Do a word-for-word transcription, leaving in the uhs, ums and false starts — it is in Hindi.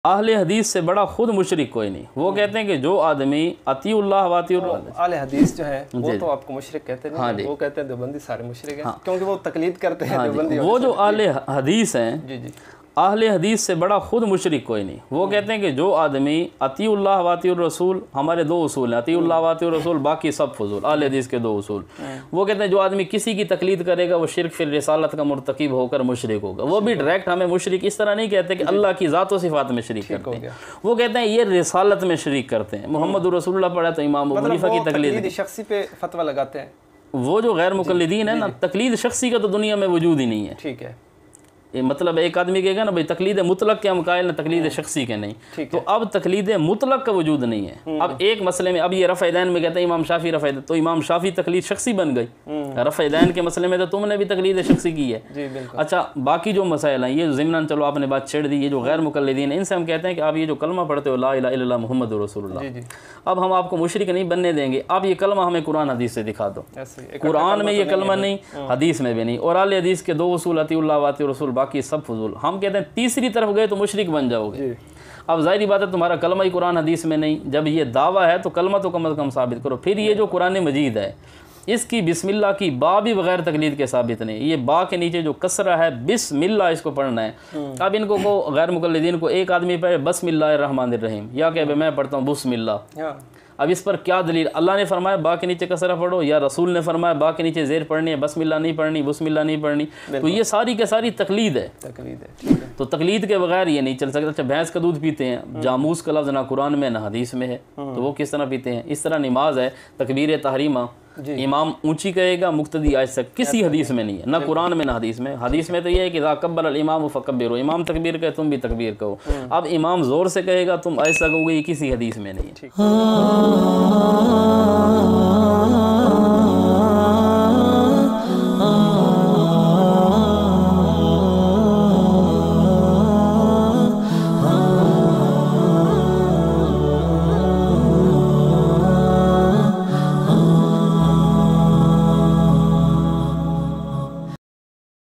अहले हदीस से बड़ा खुद मुशरिक कोई नहीं। वो कहते हैं कि जो आदमी अतीउल्लाह व अतीउर अहले हदीस जो है वो तो आपको मुशरिक कहते हैं। हाँ, वो कहते हैं देवबंदी सारे मुशरिक हैं। हाँ, क्योंकि वो तकलीद करते हैं। हाँ, देवबंदी वो जो अहले हदीस हैं, जी जी, अहले हदीस से बड़ा खुद मुशरिक कोई नहीं। वो कहते हैं कि जो आदमी अतीउल्लाह व अतीउर रसूल, हमारे दो उसूल हैं, अतीउल्लाह व अतीउर रसूल, बाकी सब फजूल, अहले हदीस के दो उसूल। वो कहते हैं जो आदमी किसी की तकलीद करेगा वो शिरक फिल रिसालत का मुर्तकिब होकर मुशरिक होगा। वो भी डायरेक्ट हमें मुशरिक इस तरह नहीं कहते कि अल्लाह की ज़ात व सिफ़ात में शरीक करते हैं। वो कहते हैं ये रिसालत में शरीक करते हैं। मोहम्मद रसूलुल्लाह पढ़ा तो इमाम अबू हनीफा की तकलीद शख्सी पे फतवा लगाते हैं। वो जो गैर मुकल्लिदीन है ना, तकलीद शख्सी का तो दुनिया में वजूद ही नहीं है। ठीक है, ये मतलब एक आदमी कहेगा ना भाई तकलीद मुतलक के हम कायल ना, तकलीद शख्सी के नहीं। तो अब तकलीद मुतलक का वजूद नहीं है। अब एक मसले में, अब ये रफ़ दैन में कहते हैं इमाम शाफी रफ़, तो इमाम शाफी तकलीद शख्सी बन गई। रफ़ दैन के मसले में तो तुमने भी तकलीद शख्सी की है। अच्छा, बाकी जो मसाइल हैं ये ज़िमनन चलो आपने बात छेड़ दी, ये जो गैर मुकल्लिदीन है इनसे हम कहते हैं कि आप ये जो कलमा पढ़ते हो ला इलाहा इल्लल्लाह मुहम्मद रसूलुल्लाह, अब हम आपको मुशरिक नहीं बनने देंगे। आप ये कलमा हमें कुरान हदीस से दिखा दो। कुरान में ये कलमा नहीं, हदीस में भी नहीं, और अहले हदीस के दो उसूल अतीउल्लाह व अतीउर रसूल, बाकी सब फजूल। हम कहते हैं तीसरी तरफ गए तो मुशरिक बन जाओगे। अब जाहिर बात है तुम्हारा कलमा ही कुरान हदीस में नहीं। जब ये दावा है तो कलमा तो कम अज़ कम साबित करो। फिर ये जो कुरान मजीद है इसकी बिस्मिल्लाह की बा भी बगैर तकलीद के साबित नहीं। ये बा के नीचे जो कसरा है बिस्मिल्लाह, इसको पढ़ना है। अब इनको को गैर मुकल्लिदीन को एक आदमी पढ़े बस्मिल्लाहिर्रहमानिर्रहीम या क्या मैं पढ़ता हूँ बिस्मिल्लाह, अब इस पर क्या दलील? अल्लाह ने फरमाया बा के नीचे कसरा पढ़ो, या रसूल ने फरमाया बा के नीचे ज़ेर पढ़नी है, बस्मिल्लाह नहीं पढ़नी, बिस्मिल्लाह नहीं पढ़नी। तो ये सारी के सारी तकलीद है। तकलीद है, तो तकलीद के बगैर ये नहीं चल सकता। अच्छा, भैंस का दूध पीते हैं, जामूस का लफ्ज़ ना कुरान में ना हदीस में है, तो वो किस तरह पीते हैं? इस तरह नमाज है, तकबीर तहरीमा इमाम ऊंची कहेगा, मुक्तदी आहिस्ता, किसी हदीस में नहीं है, ना कुरान में ना हदीस में। हदीस में तो ये है कि इज़ा कब्बल अल इमाम फकब्बिरू, इमाम तकबीर कहे तुम भी तकबीर कहो। अब इमाम ज़ोर से कहेगा तुम आहिस्ता कहोगे, ये किसी हदीस में नहीं है।